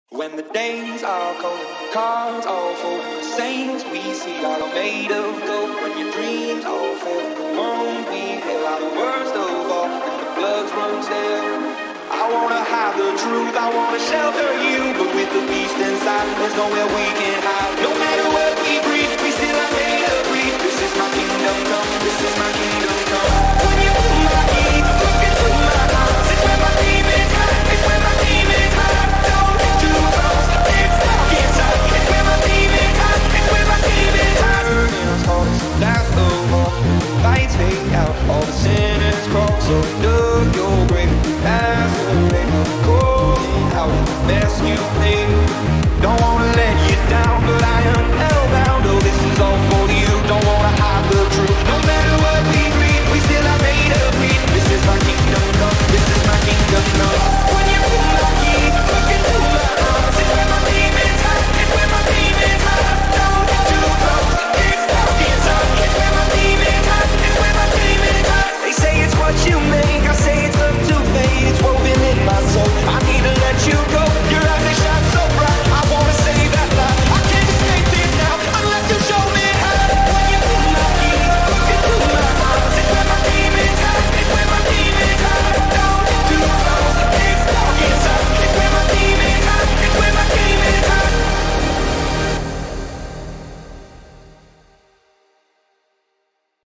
When the days are cold and the cards all fold and the saints we see are all made of gold. When your dreams all fail and the wounds we heal are the worst of all and the blood runs stale. I wanna hide the truth, I wanna shelter you, but with the beast inside, there's nowhere we can hide. No matter what we breathe, we still are made of greed. This is my kingdom come, this is my kingdom come. When you put my heat, look into my eyes. It's where my demons hide, it's where my demons hide. Don't get too close, it's dark inside. It's where my demons hide, it's where my demons hide. Turning us hearts, last of all, lights fade out, all the sinners crawl. So dug your grave, as the rain calling out the mess you made.